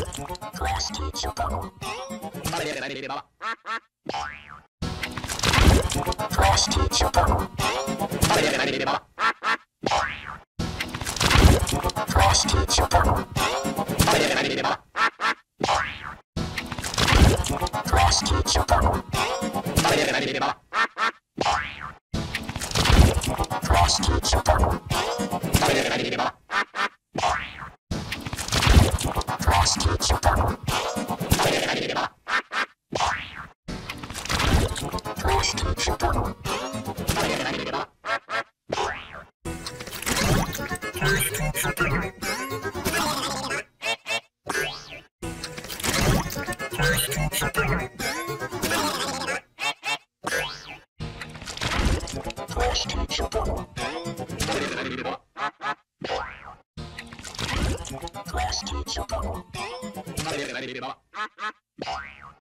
Class teacher bubble. Class teacher bubble. Class teacher bubble. Class teacher bubble. Class teacher bubble. Class teacher bubble. Class teacher bubble. Class teacher bubble. Class teacher bubble.